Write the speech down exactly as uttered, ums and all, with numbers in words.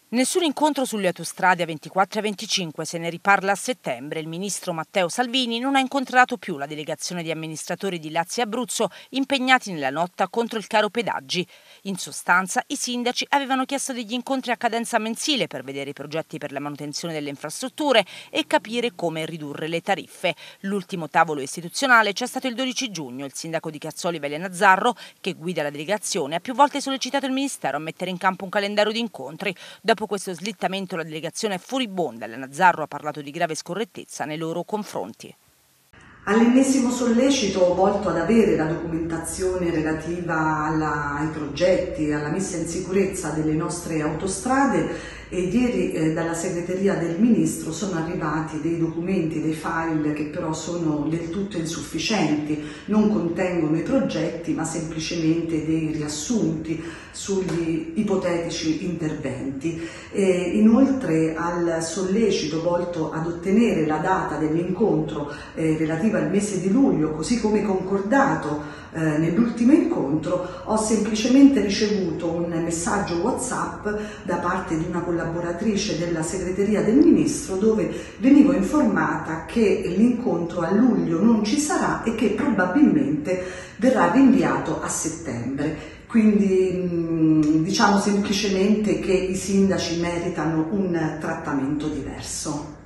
Nessun incontro sulle autostrade a ventiquattro e venticinque, se ne riparla a settembre. Il ministro Matteo Salvini non ha incontrato più la delegazione di amministratori di Lazio e Abruzzo impegnati nella lotta contro il caro pedaggi. In sostanza, i sindaci avevano chiesto degli incontri a cadenza mensile per vedere i progetti per la manutenzione delle infrastrutture e capire come ridurre le tariffe. L'ultimo tavolo istituzionale c'è stato il dodici giugno. Il sindaco di Cazzoli, Vele Nazzarro, che guida la delegazione, ha più volte sollecitato il ministero a mettere in campo un calendario di incontri. Dopo questo slittamento la delegazione è furibonda. La Nazzarro ha parlato di grave scorrettezza nei loro confronti. All'ennesimo sollecito volto ad avere la documentazione relativa alla, ai progetti, alla messa in sicurezza delle nostre autostrade, e ieri eh, dalla segreteria del Ministro sono arrivati dei documenti, dei file che però sono del tutto insufficienti, non contengono i progetti ma semplicemente dei riassunti sugli ipotetici interventi. E inoltre al sollecito volto ad ottenere la data dell'incontro eh, relativa al mese di luglio, così come concordato eh, nell'ultimo incontro, ho semplicemente ricevuto un messaggio WhatsApp da parte di una collaboratrice della segreteria del Ministro dove venivo informata che l'incontro a luglio non ci sarà e che probabilmente verrà rinviato a settembre. Quindi diciamo semplicemente che i sindaci meritano un trattamento diverso.